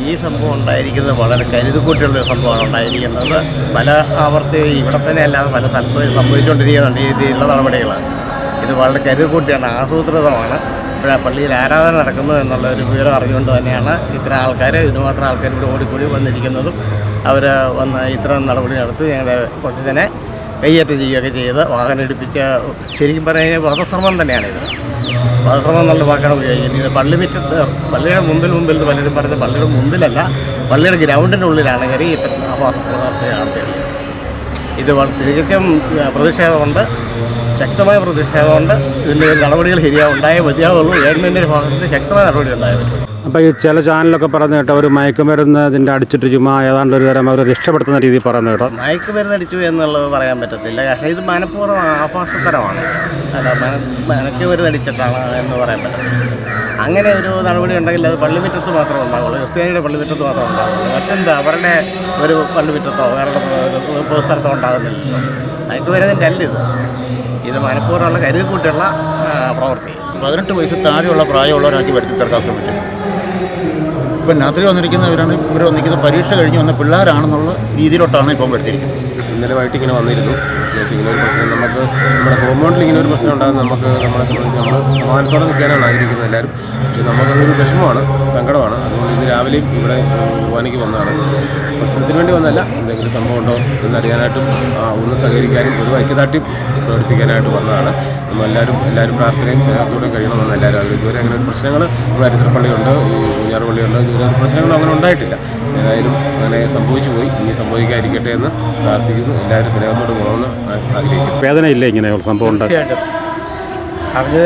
ഈ സംഭവം ഉണ്ടായിരിക്കുന്നത് വളരെ കരുതുകൂട്ടിയുള്ളൊരു സംഭവമാണ് ഉണ്ടായിരിക്കുന്നത്. പല ആവർത്തി ഇവിടെ തന്നെ അല്ലാതെ പല സ്ഥലത്തും സംഭവിച്ചുകൊണ്ടിരിക്കുന്നുണ്ട് ഈ രീതിയിലുള്ള നടപടികൾ. ഇത് വളരെ കരുതുകൂട്ടിയാണ്, ആസൂത്രിതമാണ്. ഇവിടെ പള്ളിയിൽ ആരാധന നടക്കുന്നു എന്നുള്ള ഒരു വിവരം അറിഞ്ഞുകൊണ്ട് തന്നെയാണ് ഇത്ര ആൾക്കാർ, ഇതിനുമാത്രം ആൾക്കാർ ഇവിടെ ഓടിക്കൂടി വന്നിരിക്കുന്നതും അവർ വന്ന് ഇത്തരം നടപടി നടത്തി ഞങ്ങളുടെ കൊച്ചിനെ കയ്യേറ്റം ചെയ്യുകയൊക്കെ ചെയ്ത് വാഹനം ഇടിപ്പിച്ച് ശരിക്കും പറഞ്ഞാൽ വധശ്രമം തന്നെയാണിത്. വധശ്രമം എന്നുള്ള വാക്കാണ് ഉപയോഗിക്കുന്നത്. ഇത് പള്ളിയുടെ മുമ്പിൽ പലരും പറഞ്ഞ് പള്ളിയുടെ മുമ്പിലല്ല, പള്ളിയുടെ ഗ്രൗണ്ടിൻ്റെ ഉള്ളിലാണ് കയറി ഇത്തരം നടത്തിയത്. ഇത് തികച്ചും പ്രതിഷേധമുണ്ട്, ശക്തമായ പ്രതിഷേധമുണ്ട്. ഇതിൻ്റെ നടപടികൾ ഉണ്ടായേ മതിയാവുള്ളൂ. ഗവൺമെൻറ്റിൻ്റെ ഭാഗത്ത് ശക്തമായ നടപടി ഉണ്ടായേ പറ്റുള്ളൂ. അപ്പോൾ ഈ ചില ചാനലൊക്കെ പറയുന്നത് കേട്ടോ, ഒരു മയക്കുമരുന്ന് ഇതിൻ്റെ അടിച്ചിട്ട് ചുമ്മാ ഏതാണ്ട് ഒരു തരം അവർ രക്ഷപ്പെടുത്തുന്ന രീതിയിൽ പറയുന്നത് കേട്ടോ. മയക്കുമരുന്ന് അടിച്ചു എന്നുള്ളത് പറയാൻ പറ്റത്തില്ല. പക്ഷേ ഇത് മനഃപൂർവ്വം ആഭാസത്തരമാണ്. അല്ല, മയക്കുമരുന്ന് അടിച്ചിട്ടാണ് എന്ന് പറയാൻ പറ്റത്തില്ല. അങ്ങനെ ഒരു നടപടി ഉണ്ടെങ്കിൽ അത് പള്ളിമുറ്റത്ത് മാത്രമേ ഉണ്ടാവുള്ളൂ, ക്രിസ്ത്യാനിയുടെ പള്ളിമുറ്റത്ത് മാത്രമേ ഉണ്ടാവുള്ളൂ. മറ്റെന്താ അവരുടെ ഒരു പള്ളിമുറ്റത്തോ വേറെ പൊതുസ്ഥലത്തോ ഉണ്ടാകുന്നില്ലല്ലോ. മയക്കുമരുന്നിൻ്റെ അല്ല ഇത് മനഃപൂർവ്വമുള്ള കരുതിക്കൂട്ടിയുള്ള പ്രവൃത്തി. 18 വയസ്സിൽ താഴെയുള്ള പ്രായമുള്ളവരാക്കി വരുത്തി തീർക്കാൻ ശ്രമിക്കുന്നു. ഇപ്പം രാത്രി വന്നിരിക്കുന്നവരാണ്, ഇവർ വന്നിരിക്കുന്ന പരീക്ഷ കഴിഞ്ഞ് വന്ന പിള്ളേരാണെന്നുള്ള രീതിയിലോട്ടാണ് ഇപ്പം വരുത്തിയിരിക്കുന്നത്. ഇന്നലെ വൈകിട്ട് ഇങ്ങനെ വന്നിരുന്നു. ഇങ്ങനെ ഒരു പ്രശ്നം നമുക്ക് നമ്മുടെ കോമ്പൗണ്ടിൽ ഇങ്ങനെ ഒരു പ്രശ്നം ഉണ്ടാകുന്നത് നമ്മളെ സംബന്ധിച്ച് നമ്മൾ സമാധാനത്തോടെ നിൽക്കാനാണ് ആഗ്രഹിക്കുന്നത് എല്ലാവരും. പക്ഷേ നമുക്കതൊരു വിഷമമാണ്, സങ്കടമാണ്. അതുകൊണ്ട് ഇന്ന് രാവിലെയും ഇവിടെ കുർബാനയ്ക്ക് വന്നതാണ്. പ്രശ്നത്തിന് വേണ്ടി വന്നല്ല, എന്തെങ്കിലും സംഭവം ഉണ്ടോ എന്നറിയാനായിട്ടും ഒന്ന് സഹകരിക്കാനും ഒരു ഐക്യദാർഢ്യം പ്രവർത്തിക്കാനായിട്ട് വന്നതാണ്. എല്ലാവരും പ്രാർത്ഥനയും സ്നേഹത്തോടെയും കഴിയണമെന്ന് എല്ലാവരും ആഗ്രഹിക്കും. ഇതുവരെ അങ്ങനെ ഒരു പ്രശ്നങ്ങൾ ഇവിടെ അരിത്രപ്പള്ളിയുണ്ട്, ഈ പള്ളിയുണ്ട്, ഇതുവരെ പ്രശ്നങ്ങൾ അങ്ങനെ ഉണ്ടായിട്ടില്ല. ഏതായാലും അങ്ങനെ സംഭവിച്ചു പോയി, ഇനി സംഭവിക്കാതിരിക്കട്ടെ എന്ന് പ്രാർത്ഥിക്കുന്നു. എല്ലാവരും സ്നേഹത്തോട് പോകണമെന്ന് ആഗ്രഹിക്കുന്നു. വേദന ഇല്ല ഇങ്ങനെ സംഭവം തീർച്ചയായിട്ടും അറിഞ്ഞതേ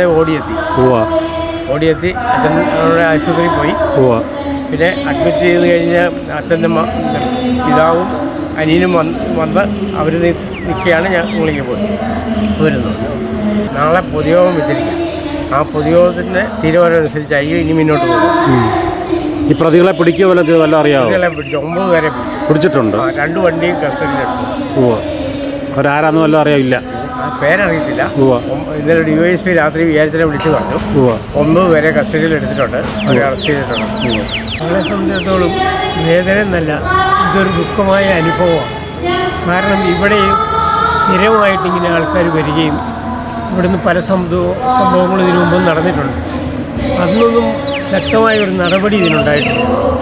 ഓടിയെത്തി അച്ഛനോടെ ആശുപത്രിയിൽ പോയി. പിന്നെ അഡ്മിറ്റ് ചെയ്ത് കഴിഞ്ഞ് അച്ഛൻ്റെ പിതാവും അനിയനും വന്ന് അവർ നിൽക്കുകയാണ്. ഞങ്ങളിങ്ങനെ പോരുന്നു. നാളെ പൊതുയോഗം വെച്ചിരിക്കും. ആ പൊതുയോഗത്തിൻ്റെ തീരുമാനം അനുസരിച്ചായിരിക്കും ഇനി മുന്നോട്ട് പോകും. ഈ പ്രതികളെ പിടിക്കുക വല്ല അറിയാമോ? 9 പേരെ പിടിച്ചിട്ടുണ്ട്. 2 വണ്ടിയും കസ്റ്റഡിയിലെടുത്തു. അവരാരാന്ന് വല്ലതും അറിയില്ല, പേരറിയത്തില്ല. ഇന്നലെ DYSP രാത്രി വിചാരിച്ചതിനെ വിളിച്ചു പറഞ്ഞു. 9 പേരെ കസ്റ്റഡിയിൽ എടുത്തിട്ടുണ്ട്, അവരെ അറസ്റ്റ് ചെയ്തിട്ടുണ്ട്. ഞങ്ങളെ സംബന്ധിച്ചിടത്തോളം വേദന എന്നല്ല, ഇതൊരു ദുഃഖമായ അനുഭവമാണ്. കാരണം ഇവിടെ സ്ഥിരമായിട്ടിങ്ങനെ ആൾക്കാർ വരികയും ഇവിടുന്ന് പല സംഭവങ്ങളും ഇതിനു മുമ്പ് നടന്നിട്ടുണ്ട്. അതിനൊന്നും ശക്തമായ ഒരു നടപടി ഇതിനുണ്ടായിട്ടില്ല.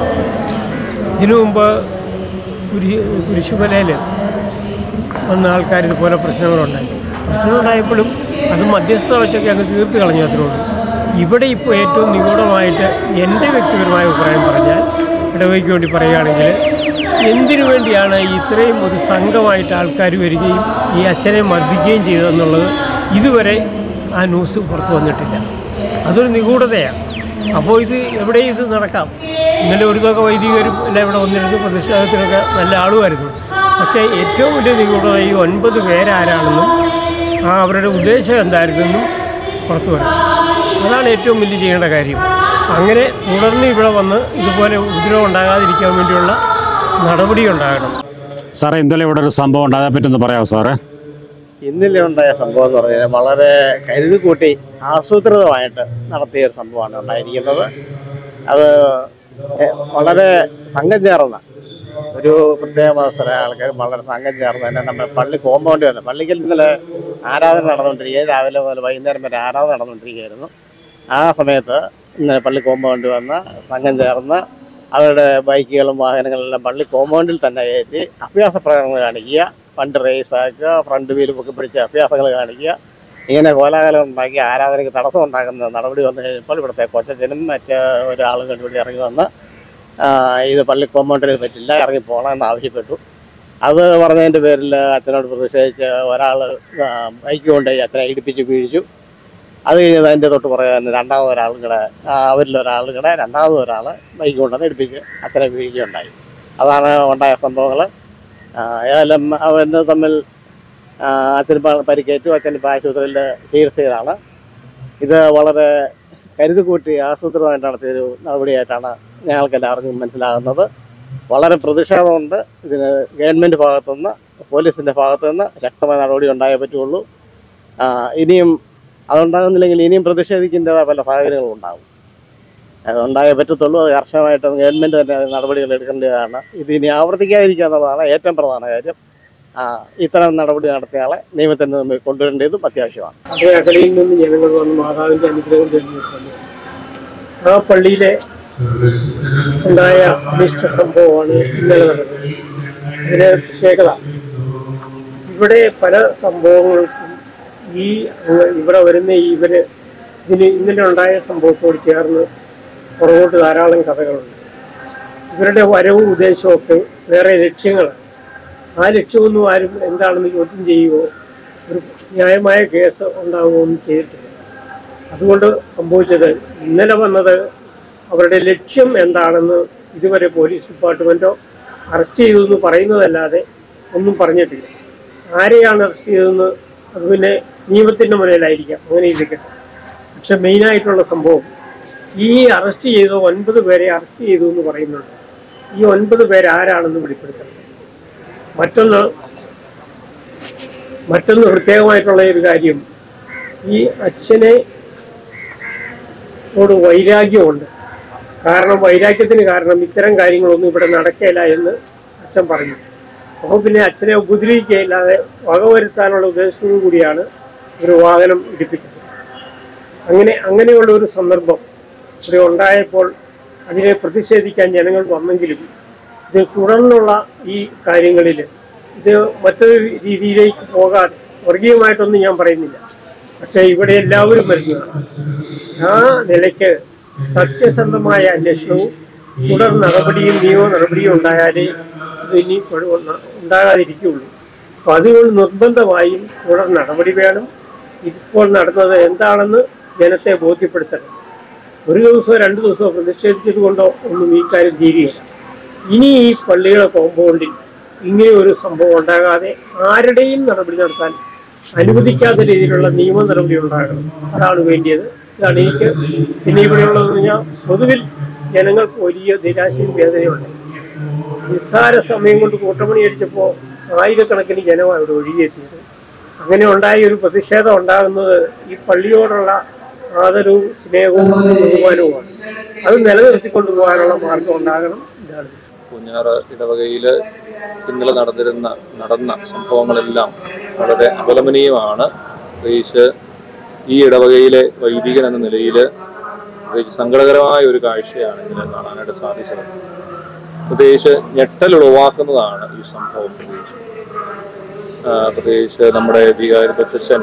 ഇതിനു മുമ്പ് കുരിശുമലയിൽ വന്ന ആൾക്കാർ ഇതുപോലെ പ്രശ്നങ്ങളുണ്ടായപ്പോഴും അത് മധ്യസ്ഥ വെച്ചൊക്കെ അങ്ങ് തീർത്ത് കളഞ്ഞു. അത്രയുള്ളൂ. ഇവിടെ ഇപ്പോൾ ഏറ്റവും നിഗൂഢമായിട്ട് എൻ്റെ വ്യക്തിപരമായ അഭിപ്രായം പറഞ്ഞാൽ, ഇടവയ്ക്ക് വേണ്ടി പറയുകയാണെങ്കിൽ, എന്തിനു വേണ്ടിയാണ് ഇത്രയും ഒരു സംഘമായിട്ട് ആൾക്കാർ വരികയും ഈ അച്ഛനെ മർദ്ദിക്കുകയും ചെയ്തതെന്നുള്ളത് ഇതുവരെ ആ ന്യൂസ് പുറത്തു വന്നിട്ടില്ല. അതൊരു നിഗൂഢതയാണ്. അപ്പോൾ എവിടെയും ഇത് നടക്കാം. ഇന്നലെ ഒരു തുക വൈദികരും എല്ലാം ഇവിടെ വന്നിരുന്നു, പ്രതിഷേധത്തിനൊക്കെ നല്ല ആളുമായിരുന്നു. പക്ഷേ ഏറ്റവും വലിയ നിഗൂഢത ഈ 9 പേരാരാണെന്നും അവരുടെ ഉദ്ദേശം എന്തായിരുന്നെന്നും പുറത്തു വരും. അതാണ് ഏറ്റവും വലിയ ചെയ്യേണ്ട കാര്യം. അങ്ങനെ തുടർന്ന് ഇവിടെ വന്ന് ഇതുപോലെ ഉപദ്രവം ഉണ്ടാകാതിരിക്കാൻ വേണ്ടിയുള്ള നടപടി ഉണ്ടാകണം. സാറേ, ഇന്നലെ ഇവിടെ ഒരു സംഭവം ഉണ്ട്, അതേപ്പറ്റി ഒന്ന് പറയാമോ സാറേ? ഇന്നലെ ഉണ്ടായ സംഭവം എന്ന് പറഞ്ഞാൽ വളരെ കരുതിക്കൂട്ടി ആസൂത്രിതമായിട്ട് നടത്തിയ ഒരു സംഭവമാണ് ഉണ്ടായിരിക്കുന്നത്. അത് വളരെ സംഘം ചേർന്ന ഒരു പ്രത്യേക മതസ്ഥര ആൾക്കാർ വളരെ സംഘം ചേർന്ന് തന്നെ നമ്മുടെ പള്ളി കോമ്പൗണ്ട് വന്നു. പള്ളിക്കൽ ഇന്നലെ ആരാധന നടന്നുകൊണ്ടിരിക്കുകയും രാവിലെ മുതൽ വൈകുന്നേരം വരെ ആരാധന നടന്നുകൊണ്ടിരിക്കുകയായിരുന്നു. ആ സമയത്ത് ഇന്നലെ പള്ളി കോമ്പൗണ്ട് വന്ന് സംഘം ചേർന്ന് അവരുടെ ബൈക്കുകളും വാഹനങ്ങളെല്ലാം പള്ളി കോമ്പൗണ്ടിൽ തന്നെ കയറ്റി അഭ്യാസ പ്രകടനങ്ങൾ കാണിക്കുക, ഫണ്ട് റേസ് ആക്കുക, ഫ്രണ്ട് വീലും ഒക്കെ പിടിച്ച് അഭ്യാസങ്ങൾ കാണിക്കുക, ഇങ്ങനെ കോലാഹലം ഉണ്ടാക്കി ആരാധനയ്ക്ക് തടസ്സം ഉണ്ടാക്കുന്ന നടപടി വന്നു കഴിഞ്ഞപ്പോൾ ഇവിടുത്തെ കൊച്ചനും മറ്റ് ഒരാളും കൂടി ഇറങ്ങി വന്ന് ഇത് പള്ളി കോമ്പൗണ്ടിൽ പറ്റില്ല, ഇറങ്ങിപ്പോകണമെന്ന് ആവശ്യപ്പെട്ടു. അത് പറഞ്ഞതിൻ്റെ പേരിൽ അച്ഛനോട് പ്രതിഷേധിച്ച് ഒരാൾ ബൈക്ക് കൊണ്ടുപോയി അച്ഛനെ ഇടിപ്പിച്ച് വീഴിച്ചു. അത് കഴിഞ്ഞത് അതിൻ്റെ തൊട്ട് പറയാൻ രണ്ടാമതൊരാളും കൂടെ, അവരിലൊരാളും കൂടെ രണ്ടാമതൊരാൾ ബൈക്ക് കൊണ്ടുവന്ന് ഇടിപ്പിച്ച് അച്ഛനെ വീഴുകയുണ്ടായി. അതാണ് ഉണ്ടായ സംഭവങ്ങൾ. ഏതായാലും അവന് തമ്മിൽ അച്ഛന് പരിക്കേറ്റു. അച്ഛനിപ്പോൾ ആശുപത്രിയിൽ ചികിത്സ ചെയ്താണ്. ഇത് വളരെ കരുതിക്കൂട്ടി ആസൂത്രിതമായിട്ട് നടത്തിയൊരു നടപടിയായിട്ടാണ് ഞങ്ങൾക്കെല്ലാവർക്കും മനസ്സിലാകുന്നത്. വളരെ പ്രതിഷേധമുണ്ട് ഇതിന്. ഗവൺമെൻറ് ഭാഗത്തുനിന്ന്, പോലീസിൻ്റെ ഭാഗത്തുനിന്ന് ശക്തമായ നടപടി ഉണ്ടായേ പറ്റുള്ളൂ. ഇനിയും അതുണ്ടാകുന്നില്ലെങ്കിൽ ഇനിയും പ്രതിഷേധിക്കേണ്ടതായ പല സാഹചര്യങ്ങളും ഉണ്ടാകും. അതുണ്ടായേ പറ്റത്തുള്ളൂ. അത് കർശനമായിട്ട് ഗവൺമെൻറ് തന്നെ നടപടികൾ എടുക്കേണ്ടതാണ്. ഇതിനി ആവർത്തിക്കാതിരിക്കുക എന്നുള്ളതാണ് ഏറ്റവും പ്രധാന കാര്യം. ഇത്തരം നടപടി നടത്തിയാളെ നിയമത്തിന് മുമ്പിൽ കൊണ്ടുവരേണ്ടതും അത്യാവശ്യമാണ്. അതേ അകലയിൽ നിന്ന് ജനങ്ങൾ വന്ന് മാതാവിൻ്റെ അനുഗ്രഹം തേടുന്നു. ആ പള്ളിയിലെ ഉണ്ടായ അനിഷ്ട സംഭവമാണ് ഇന്നലെ നടന്നത്. ഇതിന് പ്രത്യേകത ഇവിടെ പല സംഭവങ്ങൾക്കും ഇവിടെ വരുന്ന ഇന്നലെ ഉണ്ടായ സംഭവത്തോട് ചേർന്ന് പുറകോട്ട് ധാരാളം കഥകളുണ്ട്. ഇവരുടെ വരവും ഉദ്ദേശമൊക്കെ വേറെ ലക്ഷ്യങ്ങളാണ്. ആ ലക്ഷ്യമൊന്നും ആരും എന്താണെന്ന് ചോദ്യം ചെയ്യുകയോ ഒരു ന്യായമായ കേസ് ഉണ്ടാവുകയോ ഒന്നും ചെയ്തിട്ടില്ല. അതുകൊണ്ട് സംഭവിച്ചത് ഇന്നലെ വന്നത് അവരുടെ ലക്ഷ്യം എന്താണെന്ന് ഇതുവരെ പോലീസ് ഡിപ്പാർട്ട്മെൻറ്റോ അറസ്റ്റ് ചെയ്തതെന്ന് പറയുന്നതല്ലാതെ ഒന്നും പറഞ്ഞിട്ടില്ല. ആരെയാണ് അറസ്റ്റ് ചെയ്തതെന്ന് അത് പിന്നെ നിയമത്തിൻ്റെ മുന്നിലായിരിക്കാം, അങ്ങനെ ഇരിക്കട്ടെ. പക്ഷെ മെയിനായിട്ടുള്ള സംഭവം ഈ അറസ്റ്റ് ചെയ്ത 9 പേരെ അറസ്റ്റ് ചെയ്തു എന്ന് പറയുന്നുണ്ട്. ഈ 9 പേര് ആരാണെന്ന് വെളിപ്പെടുത്തണം. മറ്റൊന്ന് പ്രത്യേകമായിട്ടുള്ള ഒരു കാര്യം, ഈ അച്ഛനോട് വൈരാഗ്യമുണ്ട്. വൈരാഗ്യത്തിന് കാരണം ഇത്തരം കാര്യങ്ങളൊന്നും ഇവിടെ നടക്കില്ല എന്ന് അച്ഛൻ പറഞ്ഞു. അപ്പോൾ പിന്നെ അച്ഛനെ ഉപദ്രവിക്കുകയില്ലാതെ വകവരുത്താനുള്ള ഉദ്ദേശത്തോടു കൂടിയാണ് ഒരു വാഹനം ഇടിപ്പിച്ചത്. അങ്ങനെയുള്ള ഒരു സന്ദർഭം ഇവിടെ ഉണ്ടായപ്പോൾ അതിനെ പ്രതിഷേധിക്കാൻ ജനങ്ങൾ വന്നെങ്കിലും ഇത് തുടർന്നുള്ള ഈ കാര്യങ്ങളിൽ ഇത് മറ്റൊരു രീതിയിലേക്ക് പോകാതെ, വർഗീയമായിട്ടൊന്നും ഞാൻ പറയുന്നില്ല, പക്ഷേ ഇവിടെ എല്ലാവരും വരുന്നതാണ്. ആ നിലയ്ക്ക് സത്യസന്ധമായ അന്വേഷണവും തുടർ നടപടിയും നിയമ നടപടിയും ഉണ്ടായാലേ ഇത് ഇനി ഉണ്ടാകാതിരിക്കുകയുള്ളൂ. അപ്പോൾ അതുകൊണ്ട് നിർബന്ധമായും തുടർ നടപടി വേണം. ഇപ്പോൾ നടന്നത് എന്താണെന്ന് ജനത്തെ ബോധ്യപ്പെടുത്തണം. ഒരു ദിവസമോ 2 ദിവസമോ പ്രതിഷേധിച്ചത് കൊണ്ടോ ഒന്നും ഈ കാര്യം തീരുകയില്ല. ഇനി ഈ പള്ളിയുടെ കോമ്പൗണ്ടിൽ ഇങ്ങനെ ഒരു സംഭവം ഉണ്ടാകാതെ ആരുടെയും നടപടി നടത്താൻ അനുവദിക്കാത്ത രീതിയിലുള്ള നിയമ നടപടി ഉണ്ടാകണം. അതാണ് വേണ്ടിയത്. ഇതാണ് എനിക്ക് പിന്നെ ഇവിടെയുള്ളതെന്ന് പറഞ്ഞാൽ പൊതുവിൽ ജനങ്ങൾക്ക് വലിയ നിരാശയും വേദനയുണ്ട്. നിസ്സാര സമയം കൊണ്ട് കൂട്ടമണി അടിച്ചപ്പോൾ ആയിരക്കണക്കിന് ജനമാണ് ഇവിടെ ഒഴുകിയെത്തിയത്. അങ്ങനെ ഉണ്ടായ ഒരു പ്രതിഷേധം ഉണ്ടാകുന്നത് ഈ പള്ളിയോടുള്ള ആദരവും സ്നേഹവും ബഹുമാനവുമാണ്. അത് നിലനിർത്തിക്കൊണ്ടു പോകാനുള്ള മാർഗം ഉണ്ടാകണം. ഇതാണ് പൂഞ്ഞാറ് ഇടവകയിൽ ഇന്നലെ നടന്ന സംഭവങ്ങളെല്ലാം വളരെ അപലപനീയമാണ്. പ്രത്യേകിച്ച് ഈ ഇടവകയിലെ വൈദികൻ എന്ന നിലയിൽ സങ്കടകരമായ ഒരു കാഴ്ചയാണ് ഇതിനെ കാണാനായിട്ട് സാധിച്ചത്. പ്രത്യേകിച്ച് ഞെട്ടലുളവാക്കുന്നതാണ് ഈ സംഭവം. പ്രത്യേകിച്ച് നമ്മുടെ വികാരി ബച്ചൻ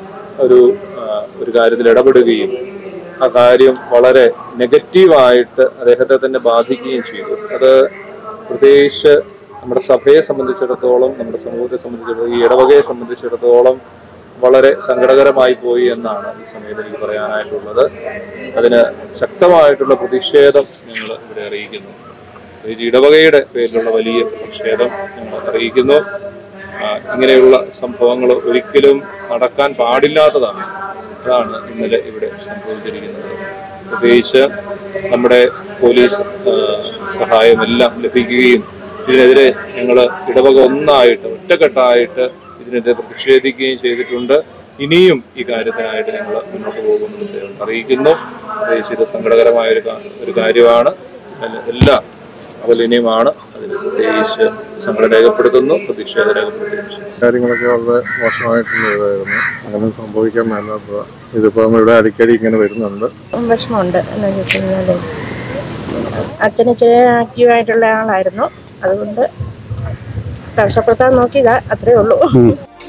ഒരു കാര്യത്തിൽ ഇടപെടുകയും ആ കാര്യം വളരെ നെഗറ്റീവായിട്ട് അദ്ദേഹത്തെ തന്നെ ബാധിക്കുകയും ചെയ്തു. അത് പ്രത്യേകിച്ച് നമ്മുടെ സഭയെ സംബന്ധിച്ചിടത്തോളം, നമ്മുടെ സമൂഹത്തെ സംബന്ധിച്ചിടത്തോളം, ഈ ഇടവകയെ സംബന്ധിച്ചിടത്തോളം വളരെ സങ്കടകരമായി പോയി എന്നാണ് ഈ സമയത്ത് എനിക്ക് പറയാനായിട്ടുള്ളത്. അതിന് ശക്തമായിട്ടുള്ള പ്രതിഷേധം ഞങ്ങൾ ഇവിടെ അറിയിക്കുന്നു. ഈ ഇടവകയുടെ പേരിലുള്ള വലിയ പ്രതിഷേധം ഞങ്ങൾ അറിയിക്കുന്നു. ഇങ്ങനെയുള്ള സംഭവങ്ങൾ ഒരിക്കലും നടക്കാൻ പാടില്ലാത്തതാണ്. അതാണ് ഇന്നലെ ഇവിടെ സംഭവിച്ചിരിക്കുന്നത്. പ്രത്യേകിച്ച് നമ്മുടെ പോലീസ് സഹായമെല്ലാം ലഭിക്കുകയും ഇതിനെതിരെ ഞങ്ങൾ ഇടവക ഒറ്റക്കെട്ടായിട്ട് ഇതിനെതിരെ പ്രതിഷേധിക്കുകയും ചെയ്തിട്ടുണ്ട്. ഇനിയും ഈ കാര്യത്തിനായിട്ട് ഞങ്ങൾ മുന്നോട്ട് പോകുമെന്ന് അറിയിക്കുന്നു. പ്രത്യേകിച്ച് ഇത് സങ്കടകരമായ ഒരു കാര്യമാണ്. എല്ലാം അപലപനീയമാണ്. അതിന് പ്രത്യേകിച്ച് സങ്കടം രേഖപ്പെടുത്തുന്നു, പ്രതിഷേധം രേഖപ്പെടുത്തുന്നു. കാര്യങ്ങളൊക്കെ വളരെ മോശമായിട്ടുള്ള ഇതായിരുന്നു. അങ്ങനെ സംഭവിക്കാൻ മേലാത്തത്. ഇതിപ്പോൾ ഇവിടെ അടിക്കടി ഇങ്ങനെ വരുന്നുണ്ട്. വിഷമമുണ്ട്. എന്ന് വെച്ച് കഴിഞ്ഞാൽ അച്ഛന് ഇച്ചിരി ആക്റ്റീവായിട്ടുള്ള ആളായിരുന്നു. അതുകൊണ്ട് രക്ഷപ്പെടുത്താൻ നോക്കിയതാ, അത്രേ ഉള്ളൂ.